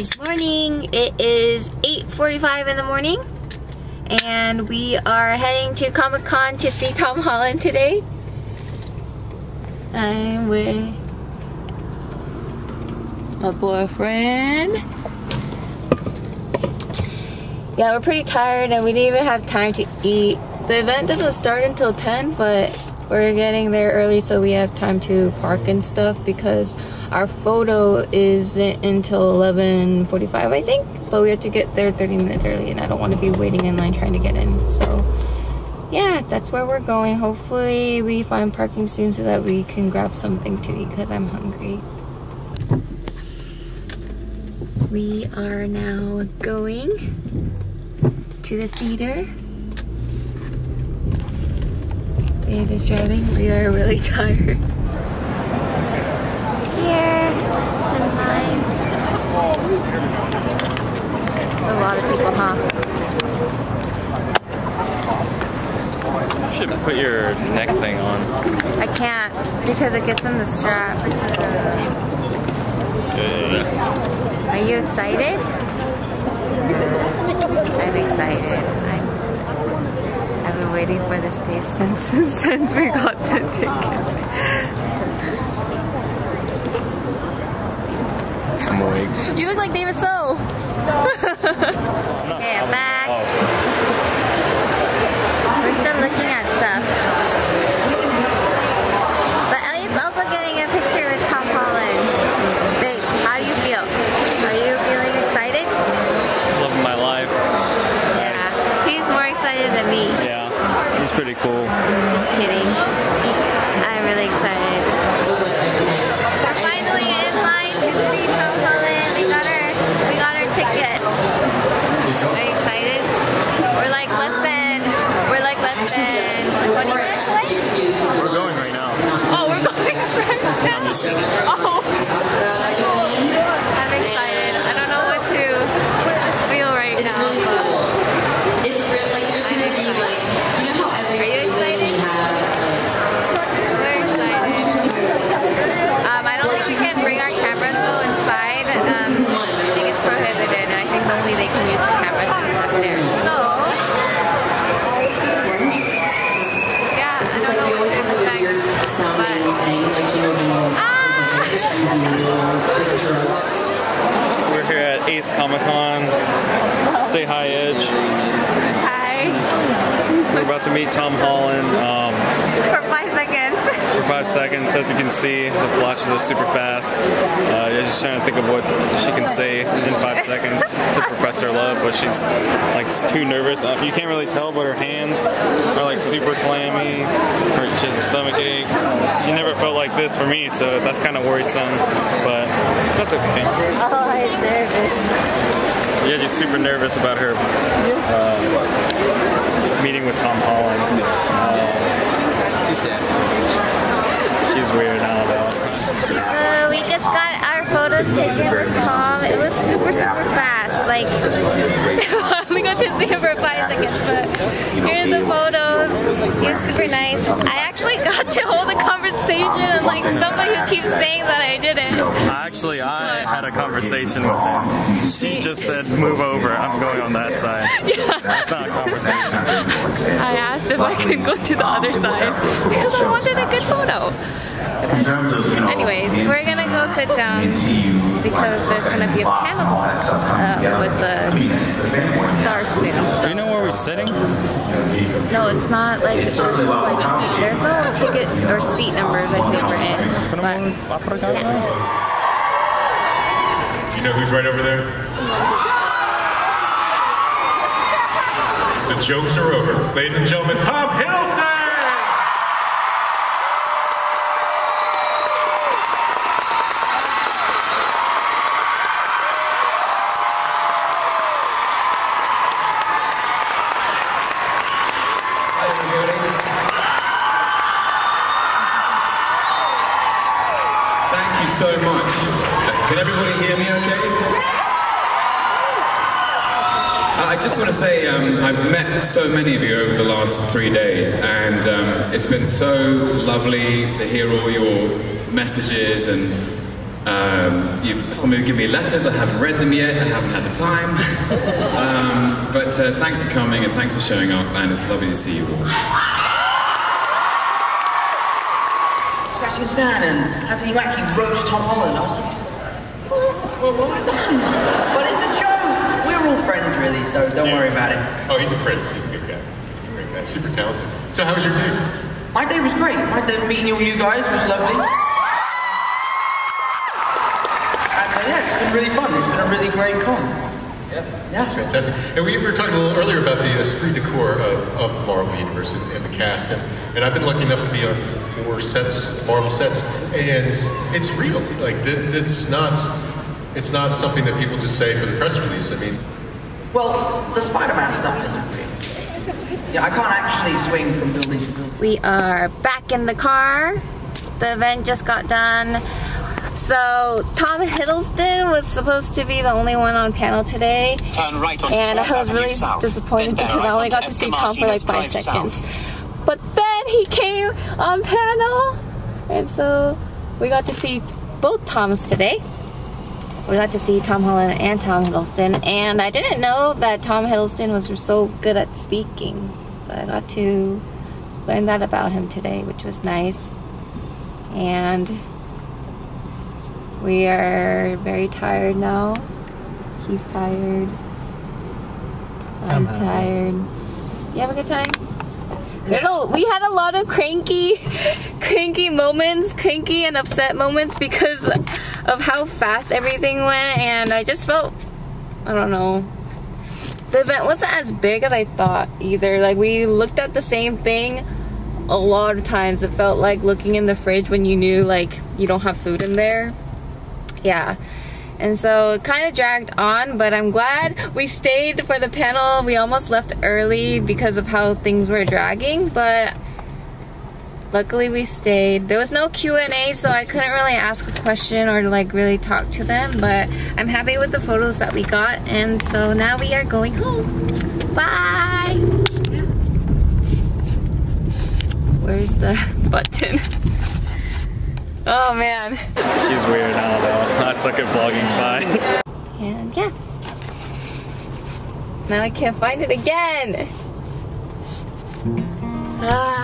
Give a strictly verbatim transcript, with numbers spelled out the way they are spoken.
Good morning. It is eight forty-five in the morning and we are heading to Comic-Con to see Tom Holland today. I'm with my boyfriend. Yeah, we're pretty tired and we didn't even have time to eat. The event doesn't start until ten, but we're getting there early so we have time to park and stuff because our photo isn't until eleven forty-five, I think, but we have to get there thirty minutes early and I don't want to be waiting in line trying to get in. So yeah, that's where we're going. Hopefully we find parking soon so that we can grab something to eat because I'm hungry. We are now going to the theater. Babe is driving. We are really tired. Here, some line. A lot of people, huh? You should put your neck thing on. I can't because it gets in the strap. Yeah. Are you excited? I'm excited. I'm, I've been waiting for this day since since we got the ticket. I'm awake. You look like David So. Okay, I'm back. Oh. We're still looking at stuff. But Ellie's also getting a picture with Tom Holland. Babe, how do you feel? Are you feeling excited? Loving my life. Yeah, he's more excited than me. Yeah, he's pretty cool. Just kidding. I'm really excited. We're finally in line to see Tom Holland. We got our, we got our tickets. Are you excited? We're like less than, we're like less than twenty minutes away? We're going right now. Oh, we're going right now? I'm just kidding. Oh. I'm excited. I don't know what to feel right now. But it's real, like there's gonna be like, you know how every are you excited? We're excited. Um, I don't think we can bring our cameras though inside. Um, I think it's prohibited, and I think only they can use the cameras up there. So, yeah, it's I just don't like know we always what to have like expect. weird sound But, and thing, like you know, ah! We're here at Ace Comic-Con. Say hi, Edge. Hi. We're about to meet Tom Holland. Um, For five seconds. for five seconds. As you can see, the flashes are super fast. Uh, I was just trying to think of what she can say in five seconds to Professor Love, but she's like too nervous. Uh, you can't really tell, but her hands are like super clammy. Her, she has a stomach ache. She never felt like this for me, so that's kind of worrisome, but that's okay. Oh, I'm nervous. Yeah, just super nervous about her uh, meeting with Tom Holland. Uh, she's weird now, though. So we just got our photos taken with Tom. It was super, super fast. Like, we got to see him for five seconds, but here's the photos. He was super nice. I actually got to hold a conversation unlike somebody who keeps saying that I didn't. Actually, I had a conversation with her. She just said, move over, I'm going on that side. Yeah. It's not a conversation. I asked if I could go to the other side because I wanted a good photo. Anyways, we're gonna go sit down because there's gonna be a panel uh, with the stars soon. So. Do you know where we're sitting? No, it's not like, like seat. There's no ticket or seat numbers I think we're in. But, yeah. Do you know who's right over there? The jokes are over. Ladies and gentlemen, Tom Hiddleston! Thank you so much. Can everybody hear me okay? I just want to say um, I've met so many of you over the last three days and um, it's been so lovely to hear all your messages and Um, you've, some of you give me letters, I haven't read them yet, I haven't had the time. um, but uh, thanks for coming and thanks for showing up, and it's lovely to see you all. Sebastian Stan and Anthony Mackie roast Tom Holland. I was like, what, what, what have I done? But it's a joke. We're all friends, really, so don't yeah. worry about it. Oh, he's a prince. He's a good guy. He's a great guy. Super talented. So how was your day? My day was great. My day meeting all you guys was lovely. And uh, yeah, it's been really fun. It's been a really great con. Yeah, yeah. That's fantastic. And we were talking a little earlier about the esprit de corps of, of the Marvel Universe and, and the cast, and, and I've been lucky enough to be on four sets, Marvel sets, and it's real. Like, it, it's not, it's not something that people just say for the press release. I mean, well, the Spider-Man stuff isn't real. Yeah, I can't actually swing from building to building. We are back in the car. The event just got done. So Tom Hiddleston was supposed to be the only one on panel today, Turn right onto and I was really south, disappointed because right I only got to see Tom for like five seconds. But then he came on panel, and so we got to see both Toms today. We got to see Tom Holland and Tom Hiddleston, and I didn't know that Tom Hiddleston was so good at speaking, but I got to learn that about him today, which was nice. And we are very tired now. He's tired. I'm, I'm tired. You have a good time? Yeah. We had a lot of cranky, cranky moments, cranky and upset moments because of how fast everything went, and I just felt, I don't know. The event wasn't as big as I thought either. Like, we looked at the same thing a lot of times. It felt like looking in the fridge when you knew like you don't have food in there. Yeah, and so it kind of dragged on, but I'm glad we stayed for the panel. We almost left early because of how things were dragging, but luckily we stayed. There was no Q and A, so I couldn't really ask a question or like really talk to them, but I'm happy with the photos that we got, and so now we are going home. Bye! Where's the button? Oh man. She's weird now though. I suck at vlogging. Bye. And yeah. Now I can't find it again. Ah.